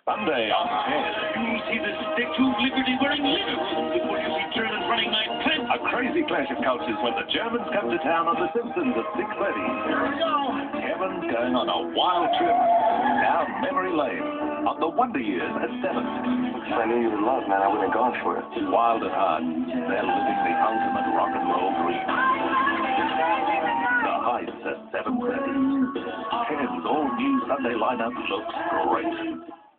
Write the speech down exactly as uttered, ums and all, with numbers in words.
Sunday on ten. You'll see the Statue of Liberty wearing Liverpool before you see Germans running like pants. A crazy clash of cultures when the Germans come to town on The Simpsons at six thirty. Here we go. Kevin's going on a wild trip down memory lane on the Wonder Years at seven. If I knew you were in love, man, I wouldn't have gone for it. Wild at heart, they're living the ultimate rock and roll dream. The Heights at seven thirty. Ken's all-new Sunday lineup looks great.